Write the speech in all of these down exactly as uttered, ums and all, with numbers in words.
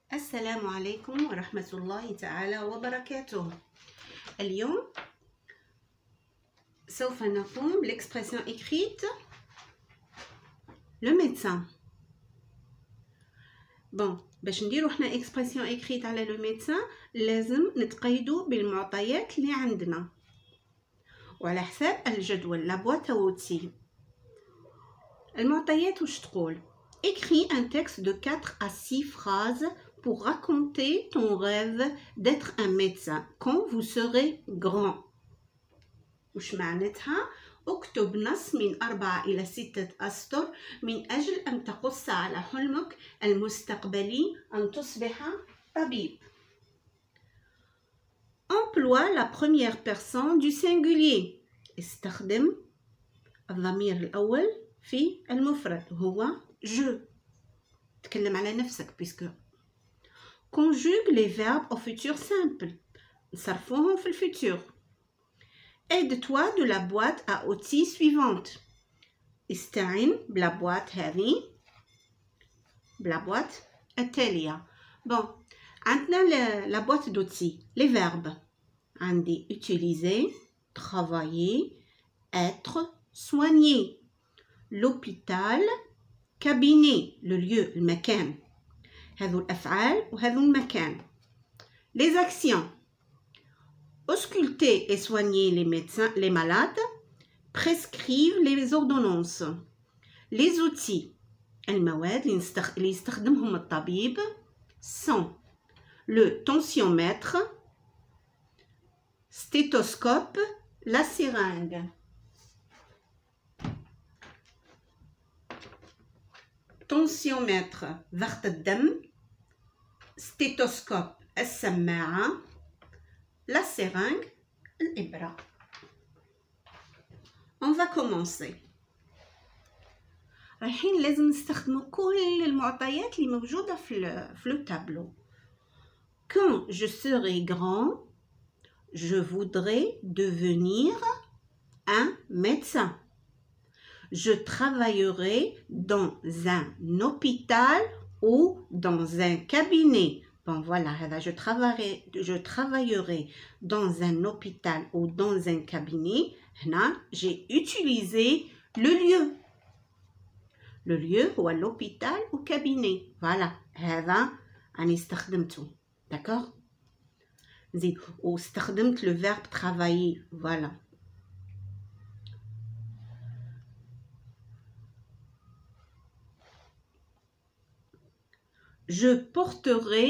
السلام عليكم ورحمة الله تعالى وبركاته. اليوم سوف نقوم بالإكسبرسيون إكريت لو ميدسان. بون باش نديرو حنا إكسبرسيون إكريت على لو ميدسان لازم نتقيدو بالمعطيات اللي عندنا وعلى حساب الجدول لا بواط اوتي. المعطيات واش تقول؟ Écris un texte de quatre à six phrases pour raconter ton rêve d'être un médecin quand vous serez grand. وش معناتها؟ اكتب نص من أربعة إلى ستة أسطر من أجل أن تقص على حلمك المستقبلي أن تصبح طبيب. Emploie la première personne du singulier. استخدم الضمير الأول في المفرد هو je. تكلم على نفسك puisque. Conjugue les verbes au futur simple. نصرفوهم في الفوتور. Aide-toi de la boîte à outils suivante. استعن بلا boîte هذه بلا boîte التالية. Bon, عندنا la boîte d'outils, les verbes. عندي utiliser, travailler, être, soigner. L'hôpital, cabinet, le lieu, المكان. هذو الأفعال وهذو المكان. Les actions. Ausculter et soigner les médecins, les malades. Prescrire les ordonnances. Les outils. المواد اللي يستخدمهم الطبيب sont le tensiomètre, stéthoscope, la seringue. tensiomètre ضغط الدم, stéthoscope السماعة, la seringue الإبرة. On va commencer. رايحين لازم نستخدموا كل المعطيات اللي موجودة في في لو تابلو. Quand je serai grand, je voudrais devenir un médecin. Je travaillerai dans un hôpital ou dans un cabinet. Bon voilà, je travaillerai, je travaillerai dans un hôpital ou dans un cabinet. Là, j'ai utilisé le lieu. Le lieu ou l'hôpital ou cabinet. Voilà, هذا أنا استخدمته. D'accord? زيد واستخدمت le verbe travailler. Voilà. Je porterai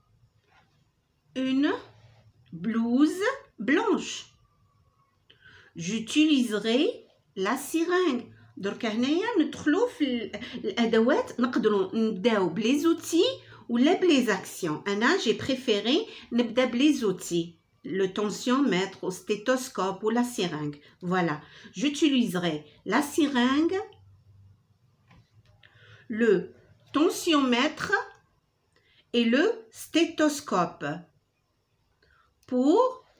une blouse blanche. J'utiliserai la seringue. درك هنايا ندخلو في الادوات نقدروا نبداو بلي زوتي ولا بلي زاكسيون. انا جي بريفيري نبدا بلي زوتي le tensiomètre au stéthoscope ou la seringue. Voilà, j'utiliserai la seringue, le tensiomètre et le stéthoscope pour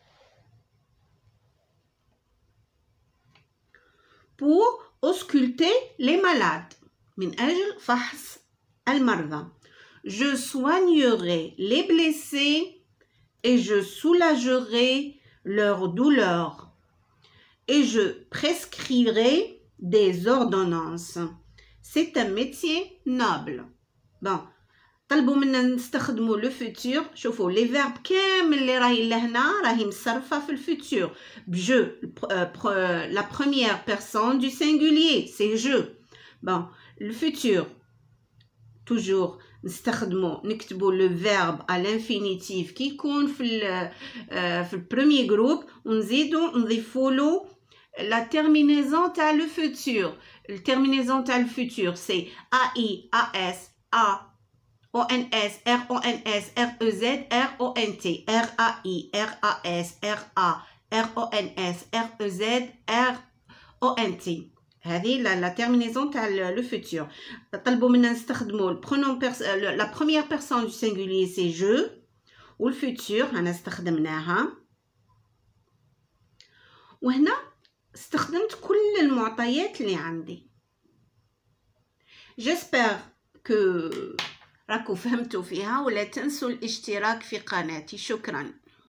pour ausculter les malades. من أجل فحص المرضى. Je soignerai les blessés et je soulagerai leur douleur. Et je prescrirai des ordonnances. C'est un métier noble. Bon. طلبوا منا نستخدموا لو فوتور. شوفوا لي فيرب كامل اللي راهي لهنا راهي مصرفه في الفوتور بجو. لا بروميير بيرسون دو سينغولير سي جو. بون الفوتور توجور نستخدموا نكتبوا لو فيرب ا لانفينيتيف كي يكون في في البروميير جروب ونزيدوا نضيفوا له لا تيرمينيزون تاع لو فوتور. التيرمينيزون تاع الفوتور سي ا اي ا اس ا O N S, R O N S, R E Z, R O N T, R A I, R A S, R A, R O N S, R E Z, R O N T. هذه la terminaison تاع le futur. طلبوا منا نستخدموا le pronom la première personne du singulier c'est je و le futur أنا استخدمناها. وهنا استخدمت كل المعطيات اللي عندي. J'espère que راكو فهمتوا فيها، ولا تنسوا الاشتراك في قناتي. شكرا.